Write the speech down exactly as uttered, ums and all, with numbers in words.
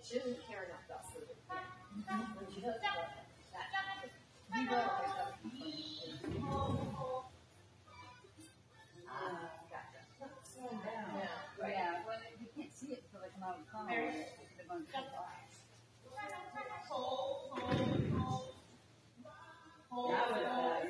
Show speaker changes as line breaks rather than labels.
She doesn't care enough about sleeping. When she does that, you go always have to be Ah, gotcha. Slow down. Yeah,
right. Yeah, well, you can't see it until they come out of the tunnel. They're going to cut the glass.
Hold, hold, hold. Hold.